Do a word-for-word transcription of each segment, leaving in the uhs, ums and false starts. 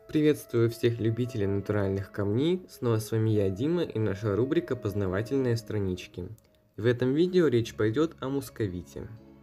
Приветствую всех любителей натуральных камней, снова с вами я, Дима, и наша рубрика «Познавательные странички». В этом видео речь пойдет о мусковите.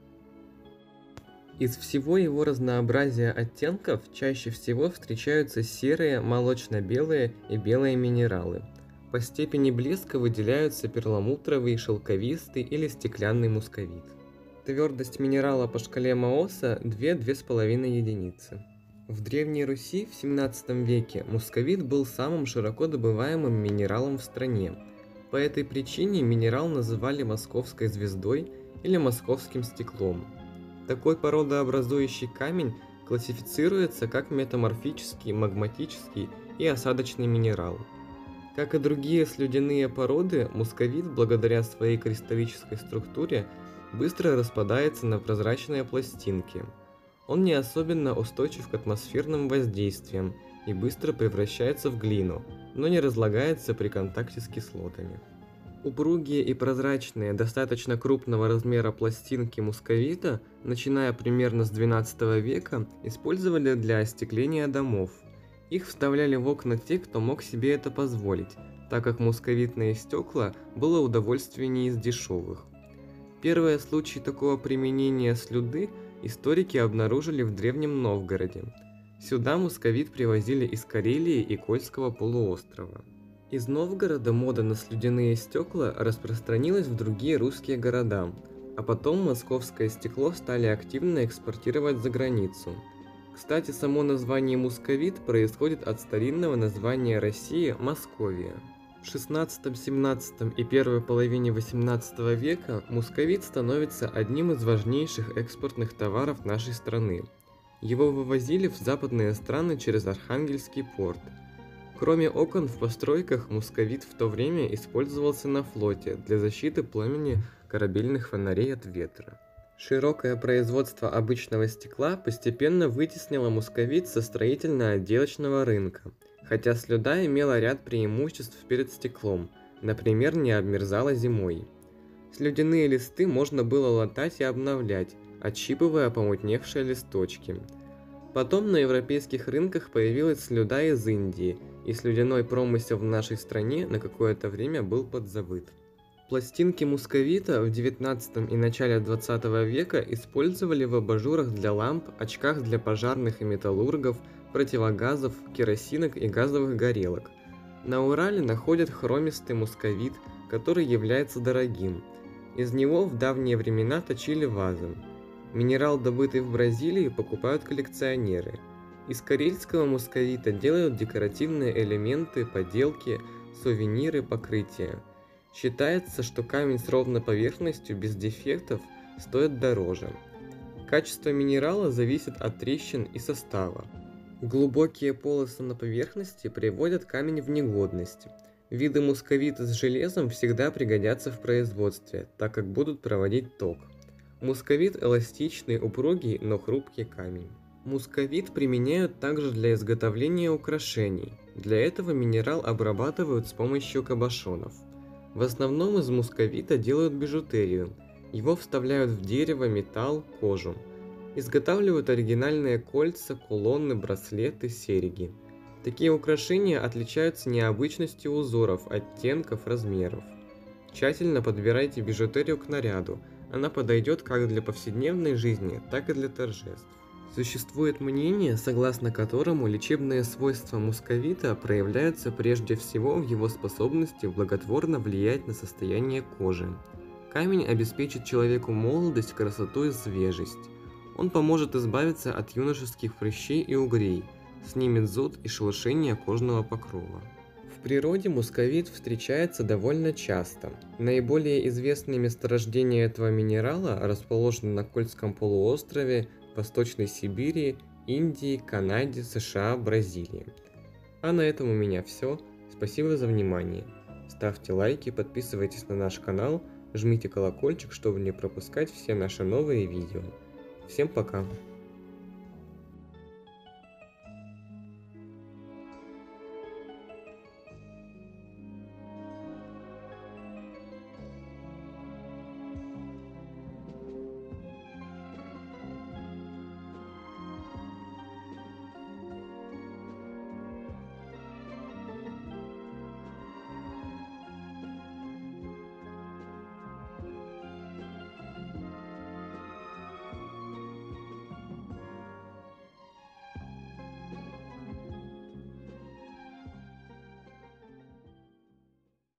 Из всего его разнообразия оттенков чаще всего встречаются серые, молочно-белые и белые минералы. По степени блеска выделяются перламутровый, шелковистый или стеклянный мусковит. Твердость минерала по шкале Мооса две-две с половиной единицы. В Древней Руси в семнадцатом веке мусковит был самым широко добываемым минералом в стране. По этой причине минерал называли московской звездой или московским стеклом. Такой породообразующий камень классифицируется как метаморфический, магматический и осадочный минерал. Как и другие слюдяные породы, мусковит благодаря своей кристаллической структуре быстро распадается на прозрачные пластинки. Он не особенно устойчив к атмосферным воздействиям и быстро превращается в глину, но не разлагается при контакте с кислотами. Упругие и прозрачные, достаточно крупного размера пластинки мусковита, начиная примерно с двенадцатого века, использовали для остекления домов. Их вставляли в окна те, кто мог себе это позволить, так как мусковитные стекла было удовольствие не из дешевых. Первые случаи такого применения слюды историки обнаружили в Древнем Новгороде. Сюда мусковит привозили из Карелии и Кольского полуострова. Из Новгорода мода на слюдяные стекла распространилась в другие русские города, а потом московское стекло стали активно экспортировать за границу. Кстати, само название мусковит происходит от старинного названия России Московия. В шестнадцатом-семнадцатом и первой половине восемнадцатого века мусковит становится одним из важнейших экспортных товаров нашей страны. Его вывозили в западные страны через Архангельский порт. Кроме окон в постройках, мусковит в то время использовался на флоте для защиты пламени корабельных фонарей от ветра. Широкое производство обычного стекла постепенно вытеснило мусковит со строительно-отделочного рынка, хотя слюда имела ряд преимуществ перед стеклом, например, не обмерзала зимой. Слюдяные листы можно было латать и обновлять, отщипывая помутневшие листочки. Потом на европейских рынках появилась слюда из Индии, и слюдяной промысел в нашей стране на какое-то время был подзабыт. Пластинки мусковита в девятнадцатом и начале двадцатого века использовали в абажурах для ламп, очках для пожарных и металлургов, противогазов, керосинок и газовых горелок. На Урале находят хромистый мусковит, который является дорогим. Из него в давние времена точили вазы. Минерал, добытый в Бразилии, покупают коллекционеры. Из карельского мусковита делают декоративные элементы, поделки, сувениры, покрытия. Считается, что камень с ровной поверхностью без дефектов стоит дороже. Качество минерала зависит от трещин и состава. Глубокие полосы на поверхности приводят камень в негодность. Виды мусковита с железом всегда пригодятся в производстве, так как будут проводить ток. Мусковит эластичный, упругий, но хрупкий камень. Мусковит применяют также для изготовления украшений. Для этого минерал обрабатывают с помощью кабошонов. В основном из мусковита делают бижутерию. Его вставляют в дерево, металл, кожу. Изготавливают оригинальные кольца, кулоны, браслеты, серьги. Такие украшения отличаются необычностью узоров, оттенков, размеров. Тщательно подбирайте бижутерию к наряду. Она подойдет как для повседневной жизни, так и для торжеств. Существует мнение, согласно которому лечебные свойства мусковита проявляются прежде всего в его способности благотворно влиять на состояние кожи. Камень обеспечит человеку молодость, красоту и свежесть. Он поможет избавиться от юношеских прыщей и угрей, снимет зуд и шелушение кожного покрова. В природе мусковит встречается довольно часто. Наиболее известные месторождения этого минерала расположены на Кольском полуострове, Восточной Сибири, Индии, Канаде, США, Бразилии. А на этом у меня все. Спасибо за внимание. Ставьте лайки, подписывайтесь на наш канал, жмите колокольчик, чтобы не пропускать все наши новые видео. Всем пока!